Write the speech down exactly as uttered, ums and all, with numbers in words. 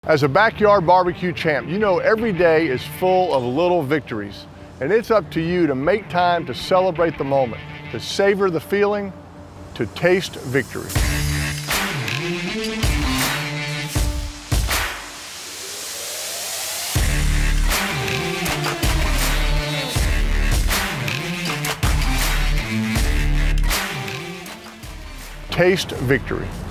As a backyard barbecue champ, you know every day is full of little victories, and it's up to you to make time to celebrate the moment, to savor the feeling, to taste victory. Taste victory.